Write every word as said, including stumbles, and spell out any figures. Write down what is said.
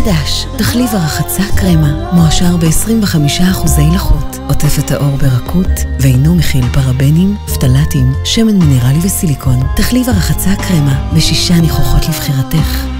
חדש, תחליף הרחצה קרמה, מועשר ב-עשרים וחמישה אחוזי לחות, עוטף את האור ברכות, ואינו מכיל פרבנים, פטלטים, שמן מינרלי וסיליקון. תחליף הרחצה קרמה, בשישה ניחוחות לבחירתך.